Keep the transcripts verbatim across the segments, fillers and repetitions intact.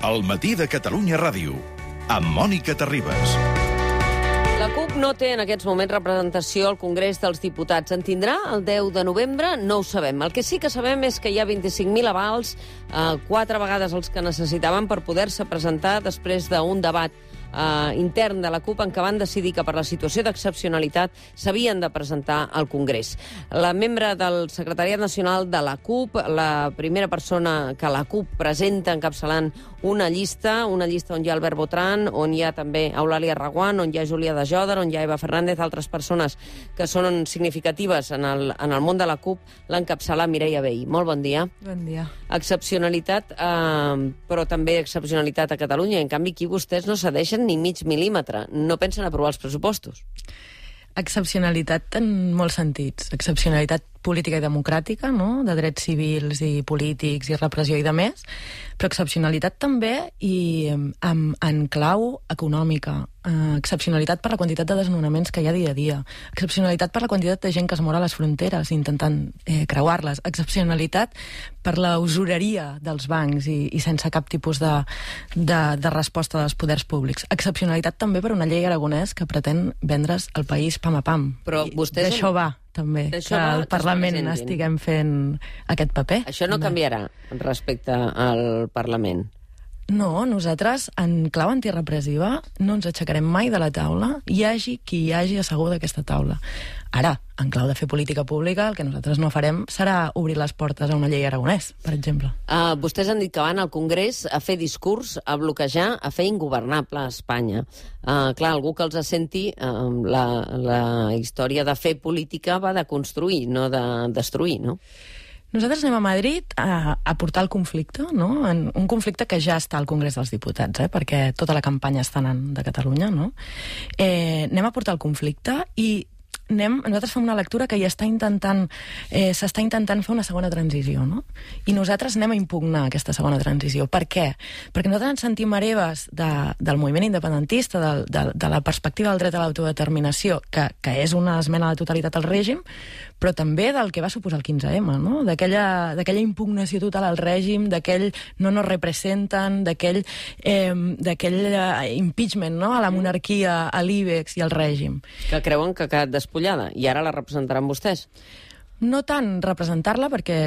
El matí de Catalunya Ràdio, amb Mònica Terribas. La CUP no té en aquests moments representació al Congrés dels Diputats. En tindrà el deu de novembre? No ho sabem. El que sí que sabem és que hi ha vint-i-cinc mil avals, eh, quatre vegades els que necessitaven per poder-se presentar després d'un debat Uh, intern de la CUP en què van decidir que per la situació d'excepcionalitat s'havien de presentar al Congrés. La membre del Secretariat Nacional de la CUP, la primera persona que la CUP presenta encapçalant una llista, una llista on hi ha Albert Botran, on hi ha també Eulàlia Reguant, on hi ha Júlia de Jòdar, on hi ha Eva Fernández, altres persones que són significatives en el, en el món de la CUP, l'encapçala Mireia Vehí. Molt bon dia. Bon dia. Excepcionalitat, eh, però també excepcionalitat a Catalunya. En canvi, aquí vostès no cedeixen ni mig mil·límetre. No pensen aprovar els pressupostos. Excepcionalitat en molts sentits. Excepcionalitat política i democràtica, no? De drets civils i polítics i repressió i de més, però excepcionalitat també i en, en clau econòmica. Uh, excepcionalitat per la quantitat de desnonaments que hi ha dia a dia. Excepcionalitat per la quantitat de gent que es mor a les fronteres intentant eh, creuar-les. Excepcionalitat per la usureria dels bancs i, i sense cap tipus de, de, de resposta dels poders públics. Excepcionalitat també per una llei aragonès que pretén vendre's el país pam a pam. Però vostès... D'això va, també, que al Parlament estiguem fent aquest paper. Això no canviarà respecte al Parlament? No, nosaltres, en clau antirepressiva, no ens aixecarem mai de la taula, hi hagi qui hi hagi assegut d'aquesta taula. Ara, en clau de fer política pública, el que nosaltres no farem serà obrir les portes a una llei aragonès, per exemple. Uh, vostès han dit que van al Congrés a fer discurs, a bloquejar, a fer ingovernable a Espanya. Uh, clar, algú que els assenti, uh, la, la història de fer política va de construir, no de destruir, no? Nosaltres anem a Madrid a, a portar el conflicte, no? En un conflicte que ja està al Congrés dels Diputats, eh? Perquè tota la campanya està anant de Catalunya, no? Eh, anem a portar el conflicte i anem, nosaltres fem una lectura que ja està intentant, eh, s'està intentant fer una segona transició, no? I nosaltres anem a impugnar aquesta segona transició. Per què? Perquè nosaltres ens sentim hereves de, del moviment independentista, de, de, de la perspectiva del dret a l'autodeterminació, que, que és una esmena a la totalitat al règim, però també del que va suposar el quinze ema, no? D'aquella, d'aquella impugnació total al règim, d'aquell no nos representen, d'aquell, eh, d'aquell impeachment, no? A la monarquia, a l'IBEX i al règim. Que creuen que ha quedat despullada, i ara la representaran vostès? No tant representar-la, perquè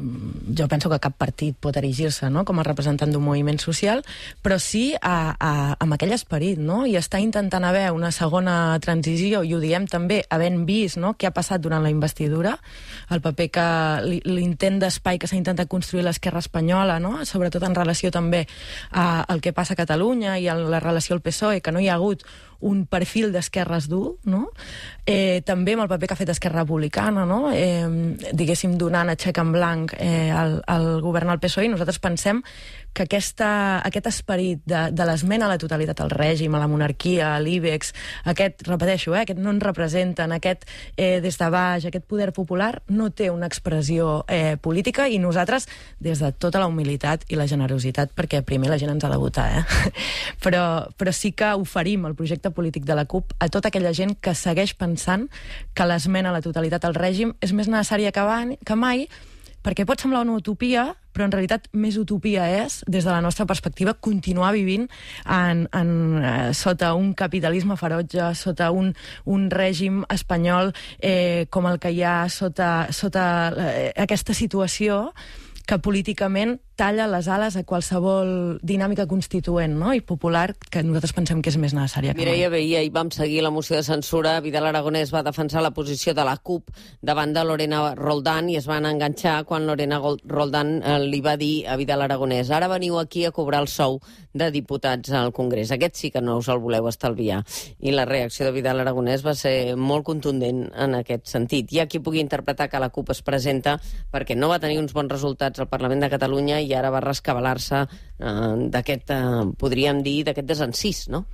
jo penso que cap partit pot erigir-se, no?, com a representant d'un moviment social, però sí a, a, amb aquell esperit, no?, i està intentant haver una segona transició, i ho diem també havent vist, no?, què ha passat durant la investidura, el paper que l'intent d'espai que s'ha intentat construir l'esquerra espanyola, no?, sobretot en relació també a, al que passa a Catalunya i a la relació al P S O E, que no hi ha hagut un perfil d'esquerres dur, no? Eh, també amb el paper que ha fet Esquerra Republicana, no? Eh, diguéssim, donant a xec en blanc eh, al, al govern al P S O E, i nosaltres pensem que aquesta, aquest esperit de, de l'esmena a la totalitat al règim, a la monarquia, a l'IBEX, aquest, repeteixo, eh, aquest no ens representen, aquest eh, des de baix, aquest poder popular, no té una expressió eh, política, i nosaltres, des de tota la humilitat i la generositat, perquè primer la gent ens ha de votar, eh? però, però sí que oferim el projecte polític de la CUP a tota aquella gent que segueix pensant que l'esmena a la totalitat al règim és més necessària que, van, que mai, perquè pot semblar una utopia, però en realitat més utopia és, des de la nostra perspectiva, continuar vivint en, en, eh, sota un capitalisme ferotge, sota un, un règim espanyol eh, com el que hi ha, sota, sota eh, aquesta situació que políticament talla les ales a qualsevol dinàmica constituent, no?, i popular, que nosaltres pensem que és més necessària que mai. Mireia Vehí, ahir vam seguir la moció de censura. Vidal Aragonés va defensar la posició de la CUP davant de Lorena Roldán i es van enganxar quan Lorena Roldán eh, li va dir a Vidal Aragonés: ara veniu aquí a cobrar el sou de diputats al Congrés. Aquest sí que no us el voleu estalviar. I la reacció de Vidal Aragonés va ser molt contundent en aquest sentit. Hi ha qui pugui interpretar que la CUP es presenta perquè no va tenir uns bons resultats al Parlament de Catalunya i ara va rescabalar-se eh, d'aquest, eh, podríem dir, d'aquest desencís, no?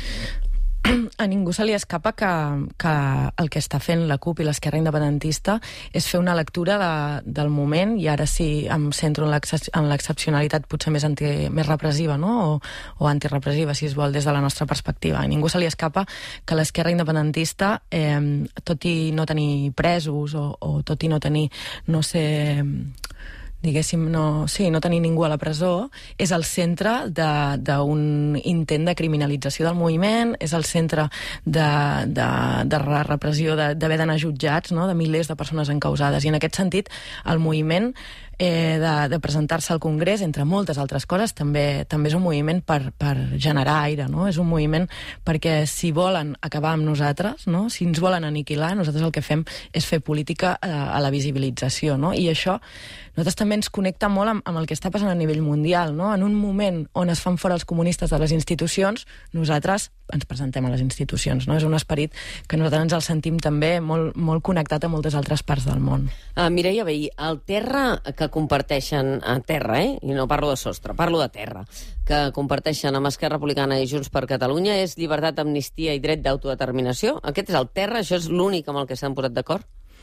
A ningú se li escapa que, que el que està fent la CUP i l'esquerra independentista és fer una lectura de, del moment, i ara sí em centro en l'excepcionalitat potser més, anti, més repressiva, no?, o, o antirepressiva, si es vol, des de la nostra perspectiva. A ningú se li escapa que l'esquerra independentista, eh, tot i no tenir presos o, o tot i no tenir, no sé, diguéssim, no, sí, no tenir ningú a la presó, és el centre d'un intent de criminalització del moviment, és el centre de, de, de la repressió d'haver d'anar jutjats, no?, de milers de persones encausades. I en aquest sentit, el moviment eh, de, de presentar-se al Congrés, entre moltes altres coses, també també és un moviment per, per generar aire, no? És un moviment perquè si volen acabar amb nosaltres, no?, si ens volen aniquilar, nosaltres el que fem és fer política eh, a la visibilització, no? I això nosaltres també ens connecta molt amb, amb el que està passant a nivell mundial, no? En un moment on es fan fora els comunistes de les institucions, nosaltres ens presentem a les institucions, no? És un esperit que nosaltres ens el sentim també molt, molt connectat a moltes altres parts del món. Uh, Mireia Vehí, el terra que comparteixen, a terra, eh? I no parlo de sostre, parlo de terra, que comparteixen amb Esquerra Republicana i Junts per Catalunya és llibertat, amnistia i dret d'autodeterminació? Aquest és el terra? Això és l'únic amb el que s'han posat d'acord?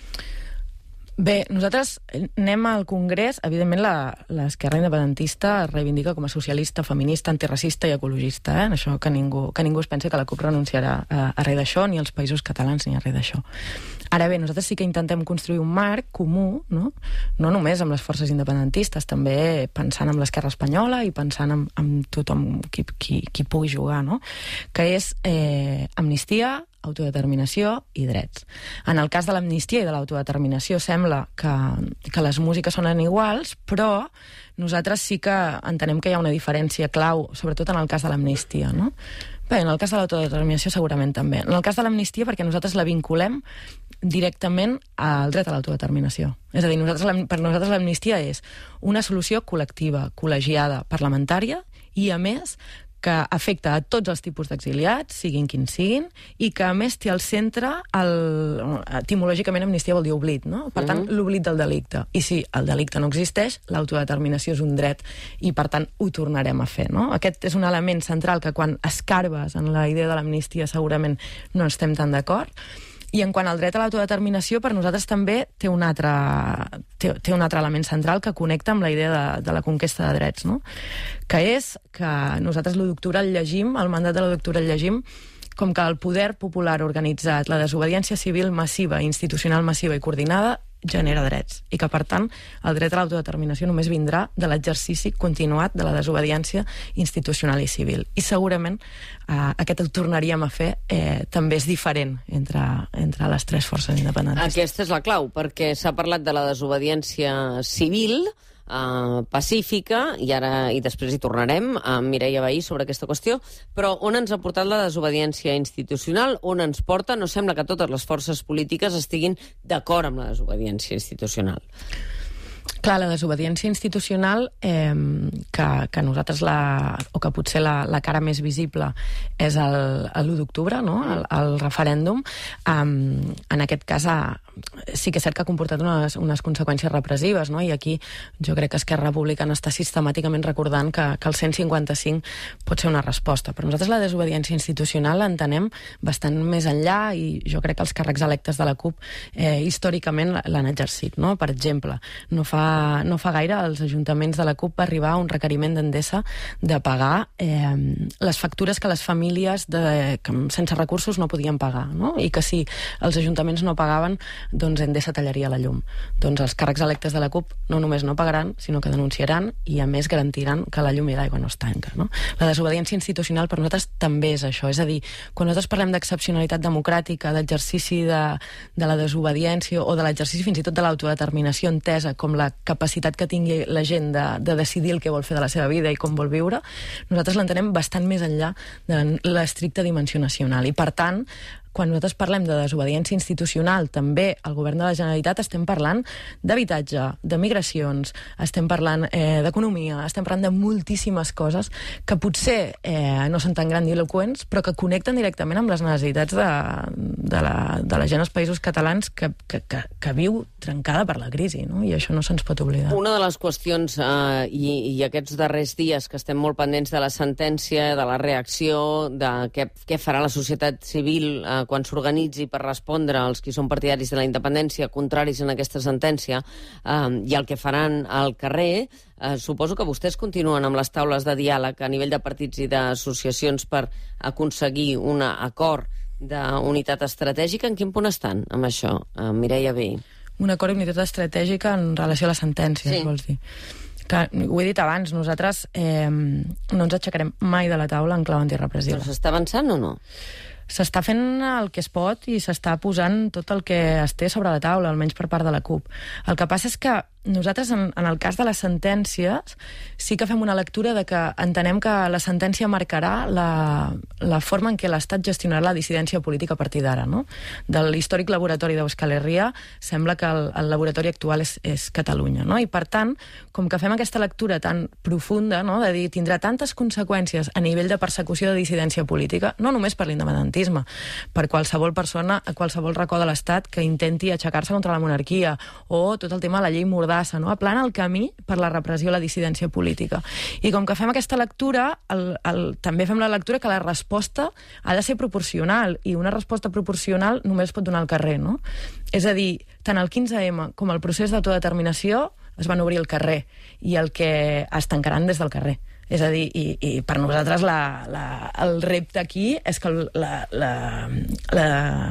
Bé, nosaltres anem al Congrés, evidentment l'esquerra independentista es reivindica com a socialista, feminista, antiracista i ecologista, eh? Això que ningú, que ningú es pensi que la CUP renunciarà a, a res d'això, ni als països catalans ni a res d'això. Ara bé, nosaltres sí que intentem construir un marc comú, no? No només amb les forces independentistes, també pensant en l'esquerra espanyola i pensant en, en tothom qui, qui, qui pugui jugar, no? Que és eh, amnistia, autodeterminació i drets. En el cas de l'amnistia i de l'autodeterminació sembla que, que les músiques sonen iguals, però nosaltres sí que entenem que hi ha una diferència clau, sobretot en el cas de l'amnistia, no? Bé, en el cas de l'autodeterminació segurament també. En el cas de l'amnistia perquè nosaltres la vinculem directament al dret a l'autodeterminació. És a dir, nosaltres, per nosaltres l'amnistia és una solució col·lectiva, col·legiada, parlamentària i, a més, que afecta a tots els tipus d'exiliats, siguin quins siguin, i que, a més, té al centre, el... etimològicament, amnistia vol dir oblit, no? Per tant, uh-huh. l'oblit del delicte. I si el delicte no existeix, l'autodeterminació és un dret i, per tant, ho tornarem a fer, no? Aquest és un element central que, quan escarbes en la idea de l'amnistia, segurament no estem tan d'acord. I en quant al dret a l'autodeterminació, per nosaltres també té un altre, té, té un altre element central que connecta amb la idea de, de la conquesta de drets, no? Que és que nosaltres l'u d'octubre el llegim, el mandat de l'u d'octubre el llegim, com que el poder popular organitzat, la desobediència civil massiva, institucional massiva i coordinada, genera drets, i que, per tant, el dret a l'autodeterminació només vindrà de l'exercici continuat de la desobediència institucional i civil. I segurament eh, aquest ho tornaríem a fer, eh, també és diferent entre, entre les tres forces independentistes. Aquesta és la clau, perquè s'ha parlat de la desobediència civil, Uh, pacífica, i ara i després hi tornarem amb Mireia Vehí sobre aquesta qüestió, però on ens ha portat la desobediència institucional, on ens porta? No sembla que totes les forces polítiques estiguin d'acord amb la desobediència institucional. Clar, la desobediència institucional, eh, que, que nosaltres, la, o que potser la, la cara més visible és l'u d'octubre, no? el, el referèndum, eh, en aquest cas ha, sí que és cert que ha comportat unes, unes conseqüències repressives, no? I aquí jo crec que Esquerra Republicana està sistemàticament recordant que, que el cent cinquanta-cinc pot ser una resposta. Però nosaltres la desobediència institucional l'entenem bastant més enllà, i jo crec que els càrrecs electes de la CUP eh, històricament l'han exercit, no? Per exemple, no fa no fa gaire als ajuntaments de la CUP va arribar un requeriment d'Endesa de pagar eh, les factures que les famílies de, que sense recursos no podien pagar, no? I que si els ajuntaments no pagaven, doncs Endesa tallaria la llum. Doncs els càrrecs electes de la CUP no només no pagaran, sinó que denunciaran i, a més, garantiran que la llum i l'aigua no es tanca, no? La desobediència institucional per nosaltres també és això. És a dir, quan nosaltres parlem d'excepcionalitat democràtica, d'exercici de, de la desobediència o de l'exercici fins i tot de l'autodeterminació entesa com la capacitat que tingui la gent de, de decidir el que vol fer de la seva vida i com vol viure, nosaltres l'entenem bastant més enllà de l'estricta dimensió nacional. I, per tant, quan nosaltres parlem de desobediència institucional, també al govern de la Generalitat estem parlant d'habitatge, de migracions, estem parlant eh, d'economia, estem parlant de moltíssimes coses que potser eh, no són tan grandiloqüents, però que connecten directament amb les necessitats de, de, la, de la gent als països catalans que, que, que, que viu trencada per la crisi, no? I això no se'ns pot oblidar. Una de les qüestions, eh, i, i aquests darrers dies que estem molt pendents de la sentència, de la reacció, de què, què farà la societat civil eh, quan s'organitzi per respondre als qui són partidaris de la independència, contraris en aquesta sentència, eh, i el que faran al carrer, eh, suposo que vostès continuen amb les taules de diàleg a nivell de partits i d'associacions per aconseguir un acord d'unitat estratègica. En quin punt estan amb això, eh, Mireia Vehí? un acord d'unitat estratègica en relació a la sentència, Sí. vols dir? Que, ho he dit abans, nosaltres eh, no ens aixecarem mai de la taula en clau antirepressiva. Però s'està avançant o no? S'està fent el que es pot i s'està posant tot el que es té sobre la taula, almenys per part de la CUP. El que passa és que nosaltres, en, en el cas de les sentències, sí que fem una lectura de que entenem que la sentència marcarà la, la forma en què l'Estat gestionarà la dissidència política a partir d'ara, no? De l'històric laboratori d'Euskal Herria sembla que el, el laboratori actual és, és Catalunya, no? I per tant, com que fem aquesta lectura tan profunda, no? De dir, tindrà tantes conseqüències a nivell de persecució de dissidència política, no només per l'independentisme, per qualsevol persona, a qualsevol racó de l'Estat que intenti aixecar-se contra la monarquia, o tot el tema de la llei Mordassa, no? Aplana el camí per la repressió a la dissidència política. I com que fem aquesta lectura, el, el, també fem la lectura que la resposta ha de ser proporcional, i una resposta proporcional només es pot donar al carrer, no? És a dir, tant el quinze ema com el procés d'autodeterminació es van obrir al carrer, i el que es tancaran des del carrer. És a dir, i, i per nosaltres la, la, el repte aquí és que la, la, la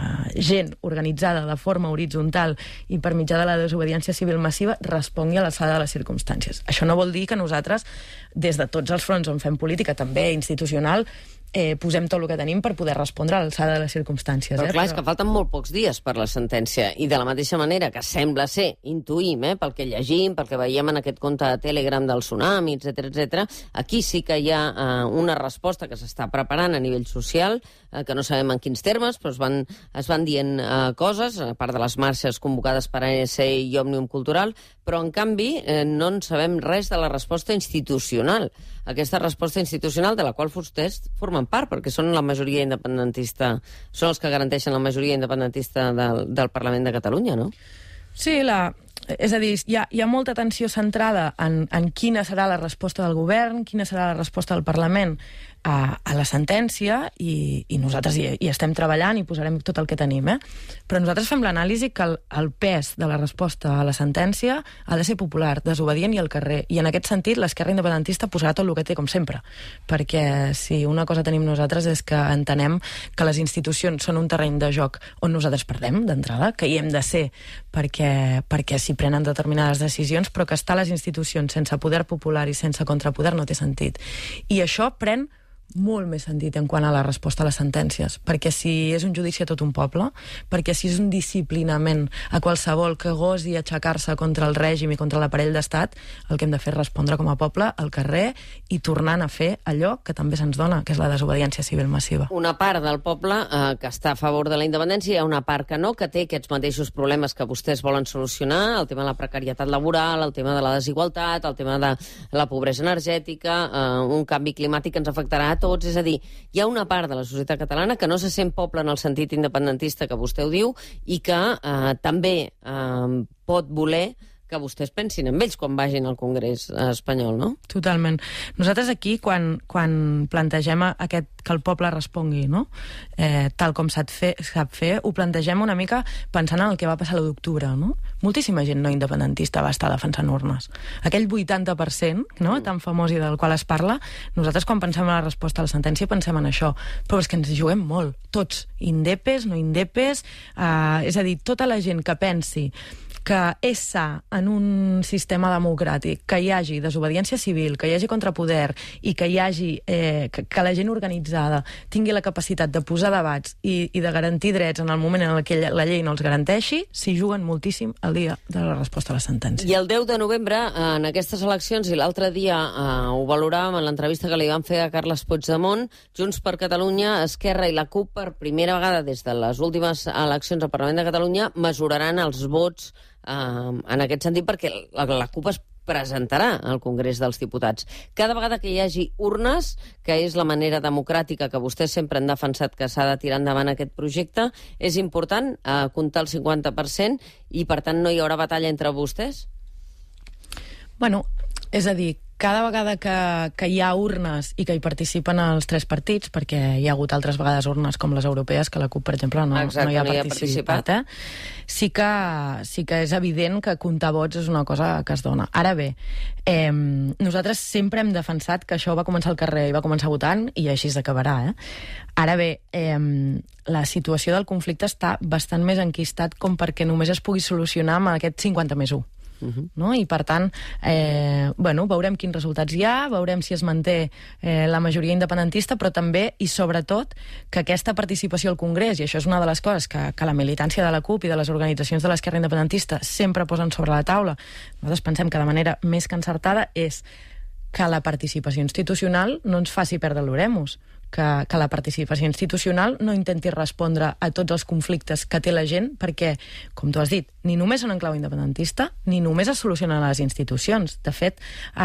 gent organitzada de forma horitzontal i per mitjà de la desobediència civil massiva respongui a l'alçada de les circumstàncies. Això no vol dir que nosaltres, des de tots els fronts on fem política, també institucional, eh, posem tot el que tenim per poder respondre a l'alçada de les circumstàncies. Però eh? clar, és que falten molt pocs dies per la sentència, i de la mateixa manera que sembla ser, intuïm, eh, pel que llegim, pel que veiem en aquest compte de Telegram del tsunami, etcètera, etcètera, aquí sí que hi ha eh, una resposta que s'està preparant a nivell social, eh, que no sabem en quins termes, però es van, es van dient eh, coses, a part de les marxes convocades per A N C i Òmnium Cultural, però en canvi eh, no en sabem res de la resposta institucional. Aquesta resposta institucional de la qual vostès formen part, perquè són la majoria independentista, són els que garanteixen la majoria independentista del, del Parlament de Catalunya, no? Sí, la, és a dir, hi ha, hi ha molta atenció centrada en, en quina serà la resposta del govern, quina serà la resposta del Parlament a, a la sentència, i, i nosaltres hi, hi estem treballant i posarem tot el que tenim, eh? Però nosaltres fem l'anàlisi que el, el pes de la resposta a la sentència ha de ser popular, desobedient i al carrer, i en aquest sentit l'esquerra independentista posarà tot el que té, com sempre, perquè si una cosa tenim nosaltres és que entenem que les institucions són un terreny de joc on nosaltres perdem d'entrada, que hi hem de ser perquè, perquè s'hi prenen determinades decisions, però que estar a les institucions sense poder popular i sense contrapoder no té sentit. I això pren molt més sentit en quant a la resposta a les sentències, perquè si és un judici a tot un poble, perquè si és un disciplinament a qualsevol que gosi aixecar-se contra el règim i contra l'aparell d'estat, el que hem de fer és respondre com a poble al carrer i tornant a fer allò que també se'ns dona, que és la desobediència civil massiva. Una part del poble eh, que està a favor de la independència, hi ha una part que no, que té aquests mateixos problemes que vostès volen solucionar, el tema de la precarietat laboral, el tema de la desigualtat, el tema de la pobresa energètica, eh, un canvi climàtic que ens afectarà a tots, és a dir, hi ha una part de la societat catalana que no se sent poble en el sentit independentista que vostè ho diu i que eh, també eh, pot voler que vostès pensin en ells quan vagin al Congrés espanyol, no? Totalment. Nosaltres aquí, quan, quan plantegem aquest que el poble respongui, no? Eh, tal com sap fer, sap fer, ho plantegem una mica pensant en el que va passar l'u d'octubre, no? Moltíssima gent no independentista va estar defensant urnes. Aquell vuitanta per cent, no?, tan famós i del qual es parla, nosaltres quan pensem en la resposta a la sentència pensem en això, però és que ens hi juguem molt, tots, indepes, no indepes, eh, és a dir, tota la gent que pensi que és sa en un sistema democràtic, que hi hagi desobediència civil, que hi hagi contrapoder i que hi hagi eh, que, que la gent organitzada tingui la capacitat de posar debats i, i de garantir drets en el moment en què la llei no els garanteixi, s'hi juguen moltíssim el dia de la resposta a la sentència. I el deu de novembre, en aquestes eleccions, i l'altre dia eh, ho valoràvem en l'entrevista que li van fer a Carles Puigdemont, Junts per Catalunya, Esquerra i la CUP, per primera vegada des de les últimes eleccions al Parlament de Catalunya, mesuraran els vots Uh, en aquest sentit, perquè la, la CUP es presentarà al Congrés dels Diputats. Cada vegada que hi hagi urnes, que és la manera democràtica que vostès sempre han defensat que s'ha de tirar endavant aquest projecte, és important uh, comptar el cinquanta per cent i, per tant, no hi haurà batalla entre vostès? Bueno, és a dir, cada vegada que, que hi ha urnes i que hi participen els tres partits, perquè hi ha hagut altres vegades urnes com les europees, que la CUP, per exemple, no, Exacte, no hi ha no hi ha participat, eh? sí, que, sí que és evident que comptar vots és una cosa que es dona. Ara bé, eh, nosaltres sempre hem defensat que això va començar al carrer i va començar votant, i així s'acabarà. Eh? Ara bé, eh, la situació del conflicte està bastant més enquistat com perquè només es pugui solucionar amb aquest cinquanta més u. Uh-huh. No? I per tant, eh, bueno, veurem quins resultats hi ha, veurem si es manté eh, la majoria independentista, però també i sobretot que aquesta participació al Congrés, i això és una de les coses que, que la militància de la CUP i de les organitzacions de l'esquerra independentista sempre posen sobre la taula, nosaltres pensem que de manera més que encertada, és que la participació institucional no ens faci perdre l'oremus, que, que la participació institucional no intenti respondre a tots els conflictes que té la gent, perquè, com tu has dit, ni només són en clau independentista, ni només es solucionen a les institucions. De fet,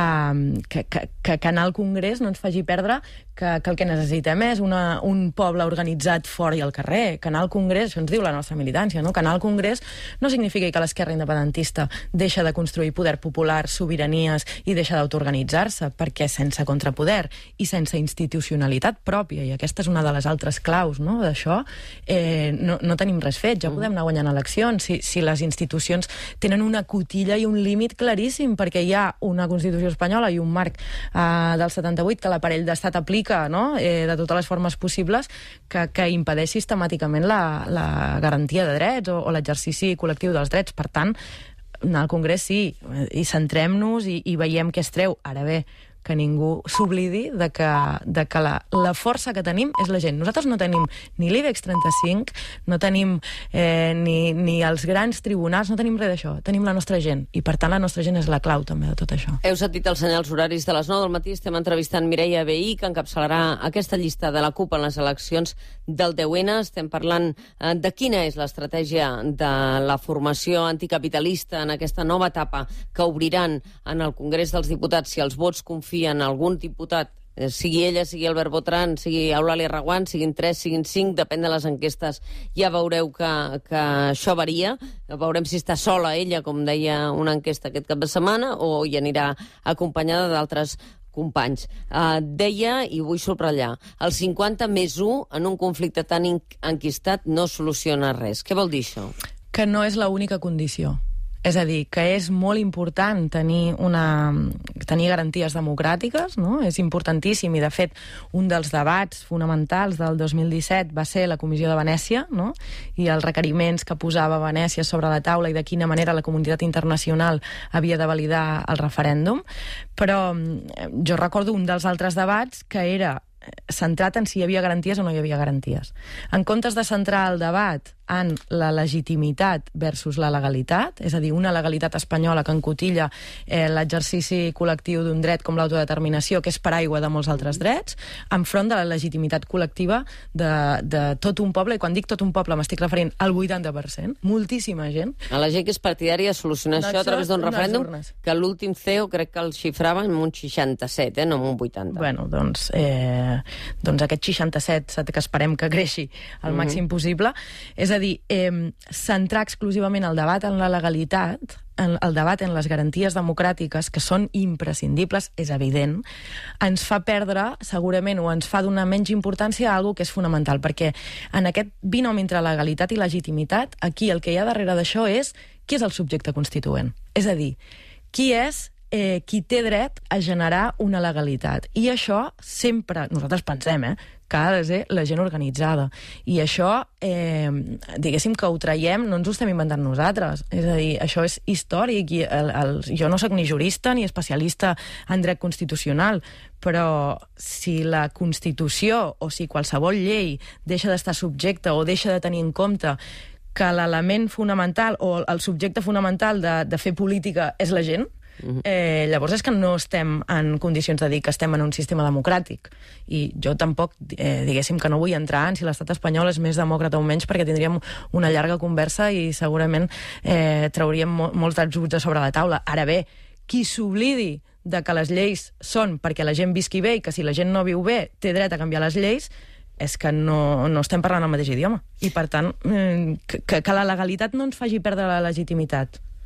eh, que, que, que anar al Congrés no ens faci perdre que, que el que necessitem és una, un poble organitzat fora i al carrer. Que anar al Congrés, això ens diu la nostra militància, no? Que anar al Congrés no significa que l'esquerra independentista deixa de construir poder popular, sobiranies i deixa d'autoorganitzar-se, perquè sense contrapoder i sense institucionalitat pròpia, i aquesta és una de les altres claus, no, d'això, eh, no, no tenim res fet, ja podem anar guanyant eleccions si, si les institucions tenen una cotilla i un límit claríssim, perquè hi ha una Constitució espanyola i un marc eh, del setanta-vuit que l'aparell d'estat aplica, no? eh, de totes les formes possibles, que, que impedeix sistemàticament la, la garantia de drets o, o l'exercici col·lectiu dels drets. Per tant, anar al Congrés sí, i centrem-nos i, i veiem què es treu. Ara bé, que ningú s'oblidi de que, de que la, la força que tenim és la gent. Nosaltres no tenim ni l'IBEX trenta-cinc, no tenim eh, ni, ni els grans tribunals, no tenim res d'això. Tenim la nostra gent, i per tant la nostra gent és la clau també de tot això. Heu sentit els senyals horaris de les nou del matí. Estem entrevistant Mireia Vehí, que encapçalarà aquesta llista de la CUP en les eleccions del deu ene. Estem parlant eh, de quina és l'estratègia de la formació anticapitalista en aquesta nova etapa que obriran en el Congrés dels Diputats si els vots confien en algun diputat, sigui ella, sigui Albert Botran, sigui Eulàlia Reguant, siguin tres, siguin cinc, depèn de les enquestes. Ja veureu que, que això varia. Veurem si està sola ella, com deia una enquesta aquest cap de setmana, o hi anirà acompanyada d'altres companys. Uh, deia, i vull subratllar, el cinquanta més u en un conflicte tan enquistat no soluciona res. Què vol dir això? Que no és l'única condició. És a dir, que és molt important tenir, una, tenir garanties democràtiques, no? És importantíssim, i de fet un dels debats fonamentals del dos mil disset va ser la Comissió de Venècia, no? I els requeriments que posava Venècia sobre la taula i de quina manera la comunitat internacional havia de validar el referèndum. Però jo recordo un dels altres debats que era centrat en si hi havia garanties o no hi havia garanties. En comptes de centrar el debat en la legitimitat versus la legalitat, és a dir, una legalitat espanyola que encotilla eh, l'exercici col·lectiu d'un dret com l'autodeterminació, que és paraigua de molts altres drets, enfront de la legitimitat col·lectiva de, de tot un poble, i quan dic tot un poble m'estic referint al vuitanta per cent, moltíssima gent. A la gent que és partidària de solucionar això a través d'un referèndum, que l'últim C E O crec que el xifrava en un seixanta-set, eh, no en un vuitanta. Bueno, doncs, eh, doncs aquest seixanta-set que esperem que creixi al uh-huh. màxim possible. És a dir, eh, centrar exclusivament el debat en la legalitat, en el debat en les garanties democràtiques, que són imprescindibles, és evident, ens fa perdre, segurament, o ens fa donar menys importància a alguna que és fonamental, perquè en aquest binom entre legalitat i legitimitat, aquí el que hi ha darrere d'això és qui és el subjecte constituent. És a dir, qui és eh, qui té dret a generar una legalitat. I això sempre, nosaltres pensem, eh, que ha de ser la gent organitzada. I això, eh, diguéssim que ho traiem, no ens ho estem inventant nosaltres. És a dir, això és històric. I el, el, jo no sóc ni jurista ni especialista en dret constitucional, però si la Constitució o si qualsevol llei deixa d'estar subjecte o deixa de tenir en compte que l'element fonamental o el subjecte fonamental de, de fer política és la gent, Eh, llavors és que no estem en condicions de dir que estem en un sistema democràtic. I jo tampoc, eh, diguéssim que no vull entrar en si l'estat espanyol és més demòcrata o menys, perquè tindríem una llarga conversa i segurament eh, trauríem mo molts dels dubtes sobre la taula. Ara bé, qui s'oblidi de que les lleis són perquè la gent visqui bé i que si la gent no viu bé té dret a canviar les lleis, és que no, no estem parlant el mateix idioma. I per tant, eh, que, que la legalitat no ens faci perdre la legitimitat.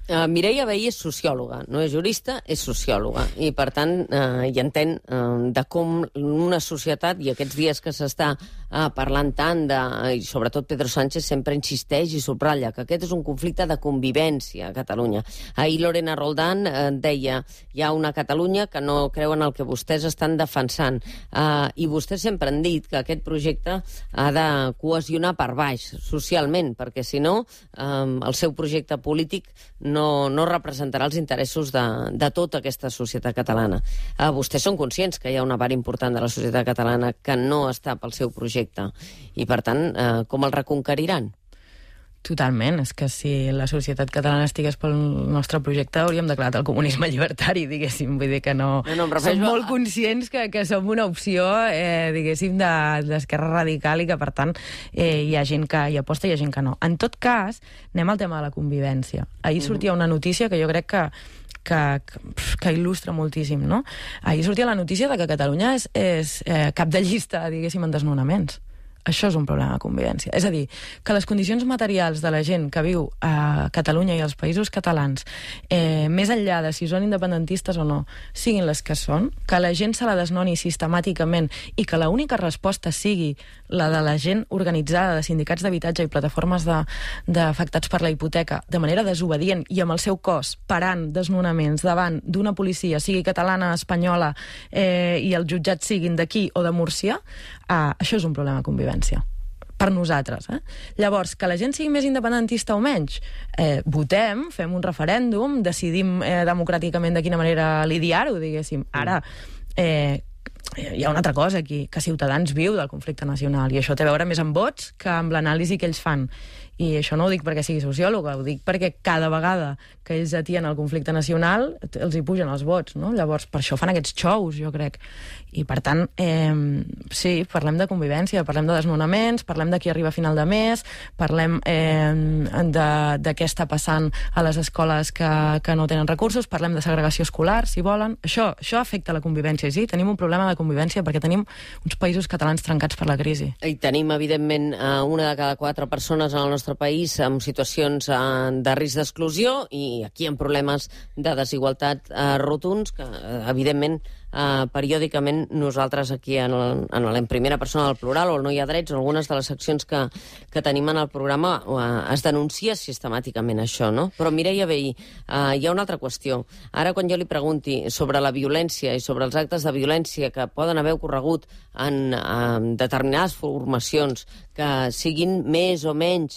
Uh, Mireia Vehí és sociòloga, no és jurista, és sociòloga, i per tant uh, hi entén uh, de com una societat, i aquests dies que s'està uh, parlant tant, de, i sobretot Pedro Sánchez sempre insisteix i subratlla que aquest és un conflicte de convivència a Catalunya. Ahir Lorena Roldán uh, deia hi ha una Catalunya que no creu en el que vostès estan defensant, uh, i vostès sempre han dit que aquest projecte ha de cohesionar per baix, socialment, perquè si no um, el seu projecte polític no, no representarà els interessos de, de tota aquesta societat catalana. Uh, vostès són conscients que hi ha una part important de la societat catalana que no està pel seu projecte i, per tant, uh, com el reconqueriran? Totalment. És que si la societat catalana estigués pel nostre projecte hauríem declarat el comunisme llibertari, diguéssim. Vull dir que no... no, no som molt conscients que, que som una opció, eh, diguéssim, d'esquerra de, radical i que, per tant, eh, hi ha gent que hi aposta i hi ha gent que no. En tot cas, anem al tema de la convivència. Ahir mm. sortia una notícia que jo crec que Que, que il·lustra moltíssim, no? Ahir sortia la notícia de que Catalunya és, és eh, cap de llista, diguéssim, en desnonaments. Això és un problema de convivència. És a dir, que les condicions materials de la gent que viu a Catalunya i als països catalans, eh, més enllà de si són independentistes o no, siguin les que són, que la gent se la desnoni sistemàticament i que l'única resposta sigui la de la gent organitzada de sindicats d'habitatge i plataformes d'afectats per la hipoteca de manera desobedient i amb el seu cos parant desnonaments davant d'una policia, sigui catalana, espanyola, eh, i els jutjats siguin d'aquí o de Múrcia, ah, això és un problema de convivència per nosaltres. Eh? Llavors, que la gent sigui més independentista o menys, eh, votem, fem un referèndum, decidim eh, democràticament de quina manera lidiar-ho, diguéssim. Ara, eh, hi ha una altra cosa aquí, que Ciutadans viu del conflicte nacional, i això té a veure més amb vots que amb l'anàlisi que ells fan. I això no ho dic perquè sigui sociòloga, ho dic perquè cada vegada que ells atien el conflicte nacional els hi pugen els vots, no? Llavors, per això fan aquests xous, jo crec. I, per tant, eh, sí, parlem de convivència, parlem de desnonaments, parlem de qui arriba a final de mes, parlem eh, de, de què està passant a les escoles que, que no tenen recursos, parlem de segregació escolar, si volen. Això, això afecta la convivència, sí? Tenim un problema de convivència perquè tenim uns països catalans trencats per la crisi. I tenim, evidentment, una de cada quatre persones en el nostre país amb situacions eh, de risc d'exclusió i aquí amb problemes de desigualtat eh, rotunds que, eh, evidentment, eh, periòdicament nosaltres aquí en, el, en, el, en primera persona del plural o el No hi ha drets, o algunes de les seccions que, que tenim en el programa eh, es denuncia sistemàticament això, no? Però Mireia Vehí, eh, hi ha una altra qüestió. Ara, quan jo li pregunti sobre la violència i sobre els actes de violència que poden haver ocorregut en, en determinades formacions que siguin més o menys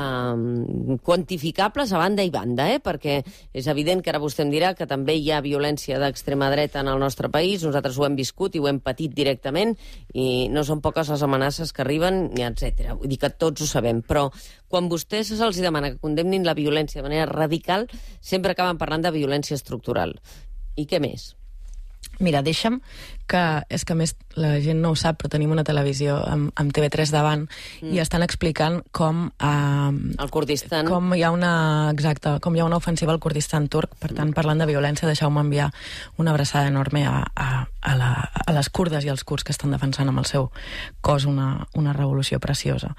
Um, quantificables a banda i banda, eh? Perquè és evident que ara vostè em dirà que també hi ha violència d'extrema dreta en el nostre país, nosaltres ho hem viscut i ho hem patit directament i no són poques les amenaces que arriben, etcètera. Vull dir que tots ho sabem, però quan vostès se'ls demana que condemnin la violència de manera radical, sempre acaben parlant de violència estructural. I què més? Mira, deixa'm que... És que, a més, la gent no ho sap, però tenim una televisió amb, amb T V tres davant mm. i estan explicant com... Eh, el Kurdistan. Com hi ha una... Exacte, com hi ha una ofensiva al Kurdistan turc. Per tant, parlant de violència, deixeu-me enviar una abraçada enorme a, a, a, la, a les kurdes i als kurds que estan defensant amb el seu cos una, una revolució preciosa.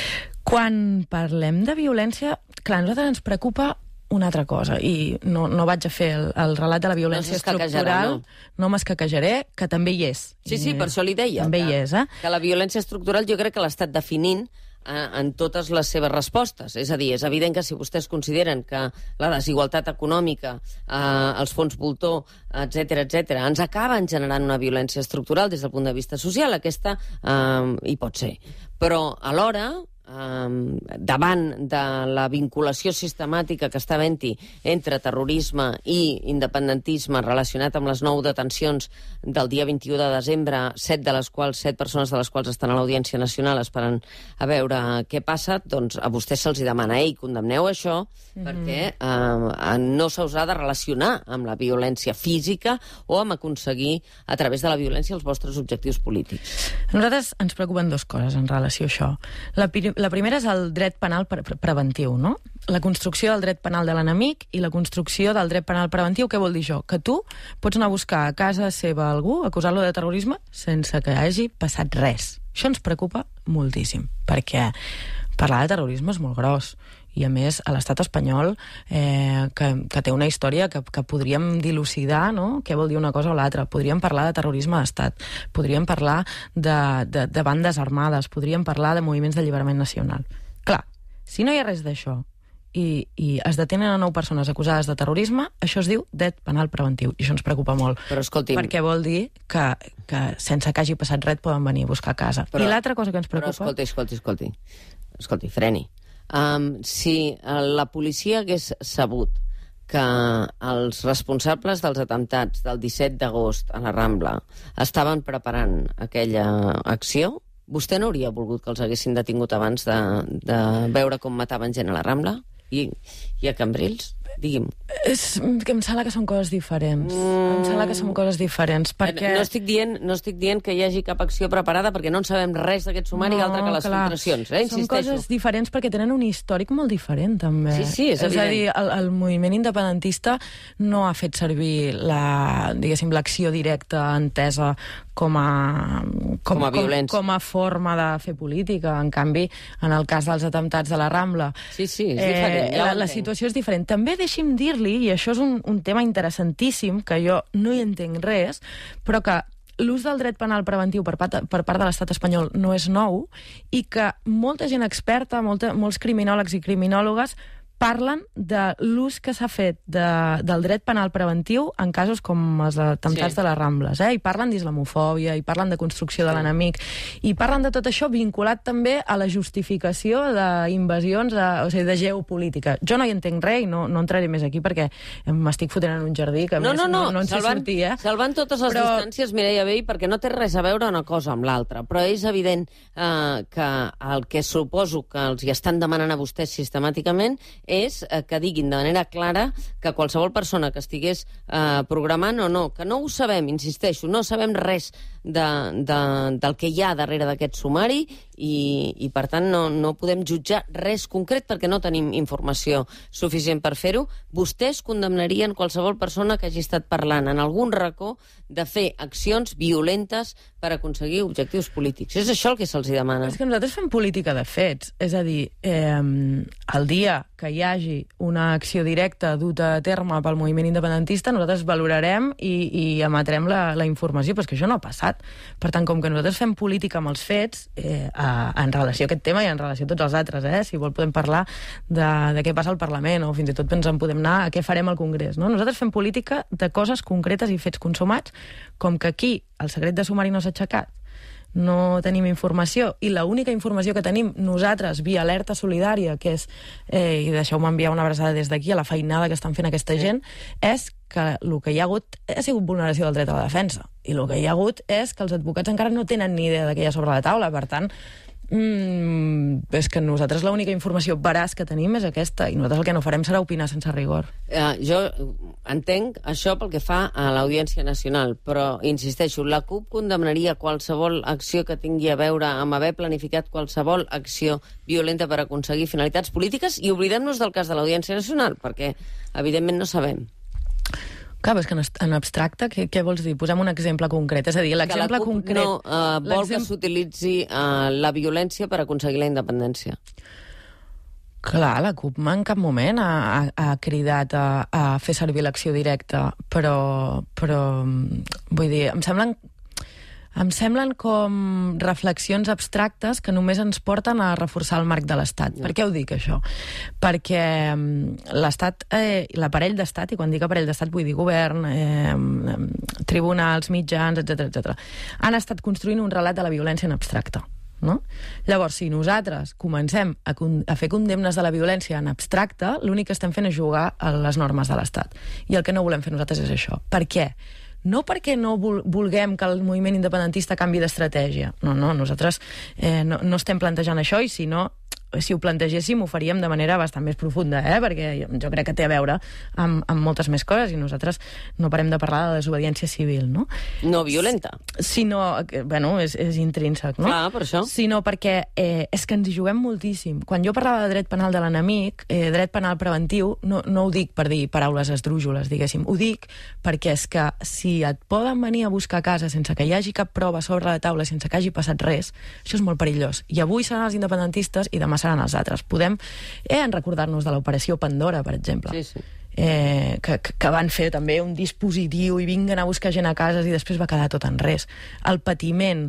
Quan parlem de violència, clar, a nosaltres ens preocupa una altra cosa, i no, no vaig a fer el, el relat de la violència no estructural, no, no m'escaquejaré, que també hi és. Sí, sí, per això li deia. També que, hi és, eh? Que la violència estructural jo crec que l'ha estat definint eh, en totes les seves respostes. És a dir, és evident que si vostès consideren que la desigualtat econòmica, eh, els fons voltor, etcètera, etcètera, ens acaben generant una violència estructural des del punt de vista social, aquesta eh, hi pot ser. Però alhora... Um, davant de la vinculació sistemàtica que està havent-hi entre terrorisme i independentisme relacionat amb les nou detencions del dia vint-i-u de desembre, set de les quals, set persones de les quals estan a l'Audiència Nacional esperant a veure què passa, doncs a vostès se'ls demana, ei, condemneu això, mm-hmm. perquè uh, no se'ls ha de relacionar amb la violència física o amb aconseguir a través de la violència els vostres objectius polítics. A nosaltres ens preocupen dues coses en relació a això. La La primera és el dret penal pre preventiu, no? La construcció del dret penal de l'enemic i la construcció del dret penal preventiu. Què vol dir això? Que tu pots anar a buscar a casa seva algú, acusar-lo de terrorisme, sense que hagi passat res. Això ens preocupa moltíssim, perquè parlar de terrorisme és molt gros i a més a l'estat espanyol eh, que, que té una història que, que podríem dilucidar, no? Què vol dir una cosa o l'altra. Podríem parlar de terrorisme d'estat, podríem parlar de, de, de bandes armades, podríem parlar de moviments d'alliberament nacional. Clar, si no hi ha res d'això i, i es detenen a nou persones acusades de terrorisme, això es diu dret penal preventiu, i això ens preocupa molt. Però escolti'm... Perquè vol dir que, que sense que hagi passat res poden venir a buscar a casa. Però, I l'altra cosa que ens preocupa... Però escolti, escolti, escolti, escolti, freni. Um, si la policia hagués sabut que els responsables dels atemptats del disset d'agost a la Rambla estaven preparant aquella acció, vostè no hauria volgut que els haguessin detingut abans de, de veure com mataven gent a la Rambla i, i a Cambrils? Digui'm. És, que em sembla que són coses diferents. Mm. Em sembla que són coses diferents, perquè... No estic dient, no estic dient que hi hagi cap acció preparada, perquè no en sabem res d'aquest sumari, no, altre que les clar. filtracions, eh? Insisteixo. Són coses diferents perquè tenen un històric molt diferent, també. Sí, sí, és, és a dir, el, el moviment independentista no ha fet servir la, diguéssim, l'acció directa entesa com a, com, com, a com, com a forma de fer política. En canvi, en el cas dels atemptats de la Rambla... Sí, sí, és diferent. Eh, ja la, la situació és diferent. També deixi'm dir-li, i això és un, un tema interessantíssim, que jo no hi entenc res, però que l'ús del dret penal preventiu per part, per part de l'estat espanyol no és nou i que molta gent experta, molta, molts criminòlegs i criminòlogues parlen de l'ús que s'ha fet de, del dret penal preventiu en casos com els atemptats sí. de les Rambles, eh? I parlen d'islamofòbia, i parlen de construcció sí. de l'enemic, i parlen de tot això vinculat també a la justificació d'invasions, o sigui, de geopolítica. Jo no hi entenc res i no, no entraré més aquí perquè m'estic fotent en un jardí que no, més no, no, no, no en sé salvant, sortir, eh? Salvant totes les però... distàncies, Mireia Vehí, perquè no té res a veure una cosa amb l'altra, però és evident eh, que el que suposo que els hi estan demanant a vostès sistemàticament és que diguin de manera clara que qualsevol persona que estigués eh, programant o no, que no ho sabem, insisteixo, no sabem res de, de, del que hi ha darrere d'aquest sumari i, i per tant no, no podem jutjar res concret perquè no tenim informació suficient per fer-ho. Vostès condemnarien qualsevol persona que hagi estat parlant en algun racó de fer accions violentes per aconseguir objectius polítics. És això el que se'ls demana. És que nosaltres fem política de fets. És a dir, eh, el dia que hi hagi una acció directa duta a terme pel moviment independentista, nosaltres valorarem i, i emetrem la, la informació, però és que això no ha passat. Per tant, com que nosaltres fem política amb els fets, eh, a, en relació a aquest tema i en relació a tots els altres, eh? Si vol podem parlar de, de què passa al Parlament, o fins i tot ens en podem anar a què farem al Congrés, no? Nosaltres fem política de coses concretes i fets consumats, com que aquí el secret de sumari no s'ha aixecat, no tenim informació, i l'única informació que tenim nosaltres via alerta solidària, que és, eh, i deixeu-me enviar una abraçada des d'aquí a la feinada que estan fent aquesta gent, és que el que hi ha hagut ha sigut vulneració del dret a la defensa, i el que hi ha hagut és que els advocats encara no tenen ni idea de què hi ha sobre la taula. Per tant, Mm, és que nosaltres l'única informació veraç que tenim és aquesta, i nosaltres el que no farem serà opinar sense rigor. Uh, jo entenc això pel que fa a l'Audiència Nacional, però insisteixo, la CUP condemnaria qualsevol acció que tingui a veure amb haver planificat qualsevol acció violenta per aconseguir finalitats polítiques, i oblidem-nos del cas de l'Audiència Nacional, perquè evidentment no sabem. Clar, és que en abstracte, què, què vols dir? Posem un exemple concret. És a dir, l'exemple concret... Que la CUP no uh, vol que s'utilitzi uh, la violència per aconseguir la independència. Clar, la CUP en cap moment ha, ha, ha cridat a, a fer servir l'acció directa, però, però, vull dir, em semblen... Em semblen com reflexions abstractes que només ens porten a reforçar el marc de l'Estat. Ja. Per què ho dic, això? Perquè l'Estat, eh, l'aparell d'Estat, i quan dic aparell d'Estat vull dir govern, eh, tribunals, mitjans, etcètera, etcètera, han estat construint un relat de la violència en abstracte. No? Llavors, si nosaltres comencem a, a fer condemnes de la violència en abstracte, l'únic que estem fent és jugar a les normes de l'Estat. I el que no volem fer nosaltres és això. Per què? No perquè no vulguem que el moviment independentista canvi d'estratègia. No, no, nosaltres eh, no, no estem plantejant això, i si no, si ho plantegéssim ho faríem de manera bastant més profunda, eh? Perquè jo crec que té a veure amb, amb moltes més coses, i nosaltres no parem de parlar de desobediència civil, no? No violenta. Sinó, bueno, és, és intrínsec, no? Clar, per això. Sinó perquè eh, és que ens hi juguem moltíssim. Quan jo parlava de dret penal de l'enemic, eh, dret penal preventiu, no, no ho dic per dir paraules esdrújoles, diguéssim. Ho dic perquè és que si et poden venir a buscar a casa sense que hi hagi cap prova sobre la taula, sense que hagi passat res, això és molt perillós. I avui seran els independentistes i demà passaran als altres. Podem eh, recordar-nos de l'operació Pandora, per exemple. Sí, sí. Eh, que, que van fer també un dispositiu i vinguen a buscar gent a cases i després va quedar tot en res. El patiment,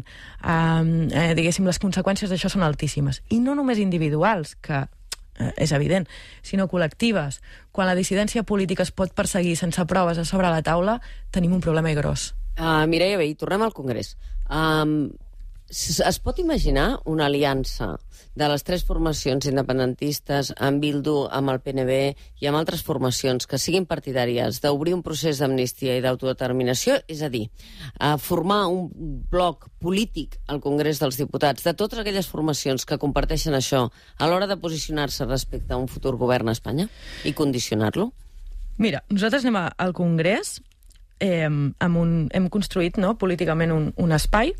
eh, eh, diguéssim, les conseqüències d'això són altíssimes. I no només individuals, que eh, és evident, sinó col·lectives. Quan la dissidència política es pot perseguir sense proves a sobre la taula, tenim un problema gros. Uh, Mireia Vehí, tornem al Congrés. Um, es pot imaginar una aliança de les tres formacions independentistes, amb Bildu, amb el P N B i amb altres formacions que siguin partidàries d'obrir un procés d'amnistia i d'autodeterminació? És a dir, a formar un bloc polític al Congrés dels Diputats de totes aquelles formacions que comparteixen això a l'hora de posicionar-se respecte a un futur govern a Espanya i condicionar-lo? Mira, nosaltres anem al Congrés, eh, amb un, hem construït no, políticament un, un espai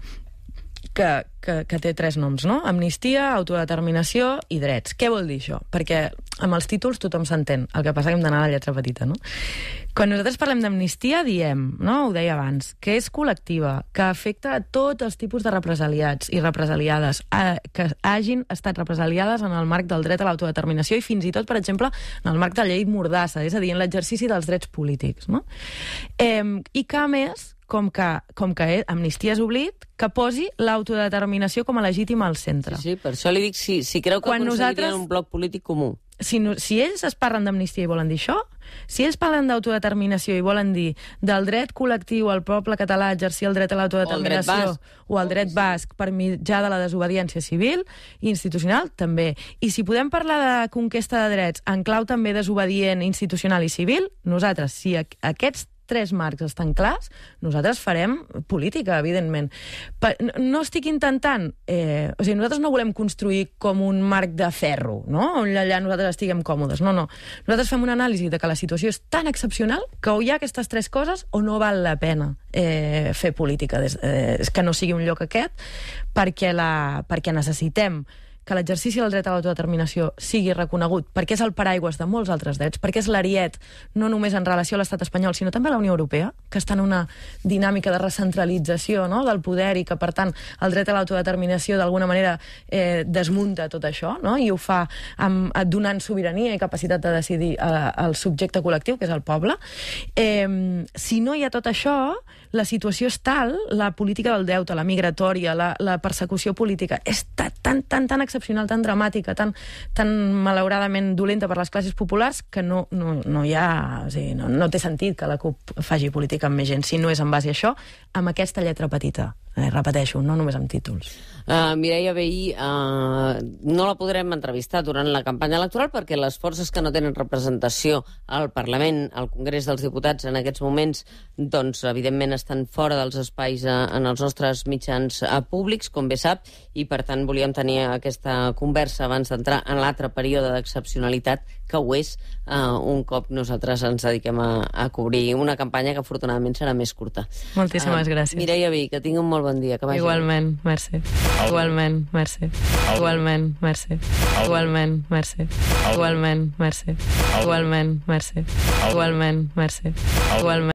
que, que, que té tres noms, no? Amnistia, autodeterminació i drets. Què vol dir això? Perquè amb els títols tothom s'entén, el que passa que hem d'anar a la lletra petita, no? Quan nosaltres parlem d'amnistia diem, no? Ho deia abans, que és col·lectiva, que afecta a tots els tipus de represaliats i represaliades, eh, que hagin estat represaliades en el marc del dret a l'autodeterminació i fins i tot, per exemple, en el marc de la llei Mordassa, és a dir, en l'exercici dels drets polítics, no? Eh, I que, a més, com que, com que Amnistia és oblit, que posi l'autodeterminació com a legítima al centre. Sí, sí, per això li dic si, si creu que Quan aconseguirien nosaltres... un bloc polític comú. Si, no, si ells es parlen d'amnistia i volen dir això, si ells parlen d'autodeterminació i volen dir del dret col·lectiu al poble català a exercir el dret a l'autodeterminació o el dret basc per mitjà de la desobediència civil i institucional, també. I si podem parlar de conquesta de drets en clau també desobedient, institucional i civil, nosaltres, si aquests tres marcs estan clars, nosaltres farem política, evidentment. Pa, no estic intentant... Eh, o sigui, nosaltres no volem construir com un marc de ferro, no? On allà nosaltres estiguem còmodes. No, no. Nosaltres fem una anàlisi de que la situació és tan excepcional que o hi ha aquestes tres coses o no val la pena eh, fer política. Des, eh, que no sigui un lloc aquest, perquè, la, perquè necessitem que l'exercici del dret a l'autodeterminació sigui reconegut, perquè és el paraigües de molts altres drets, perquè és l'ariet no només en relació a l'estat espanyol, sinó també a la Unió Europea, que està en una dinàmica de recentralització, no?, del poder i que, per tant, el dret a l'autodeterminació d'alguna manera eh, desmunta tot això, no?, i ho fa amb, donant sobirania i capacitat de decidir eh, al subjecte col·lectiu, que és el poble. Eh, si no hi ha tot això, la situació és tal, la política del deute, la migratòria, la, la persecució política, és tan, tan, tan, tan excepcional, tan dramàtica, tan, tan malauradament dolenta per les classes populars, que no, no, no hi ha... O sigui, no, no té sentit que la CUP faci política amb més gent, si no és en base a això, amb aquesta lletra petita. Eh, repeteixo, no només amb títols. Uh, Mireia Vehí, uh, no la podrem entrevistar durant la campanya electoral perquè les forces que no tenen representació al Parlament, al Congrés dels Diputats en aquests moments, doncs evidentment estan fora dels espais uh, en els nostres mitjans uh, públics, com bé sap, i per tant volíem tenir aquesta conversa abans d'entrar en l'altre període d'excepcionalitat que ho és uh, un cop nosaltres ens dediquem a, a cobrir una campanya que afortunadament serà més curta. Moltíssimes uh, gràcies. Mireia Vehí, que tingui un molt bon dia. Que vagi Igualment, bé. merci. Igualment, merci. Igualment, merci. Igualment, merci. Igualment, merci. Igualment, merci. Igualment, merci. Igualment.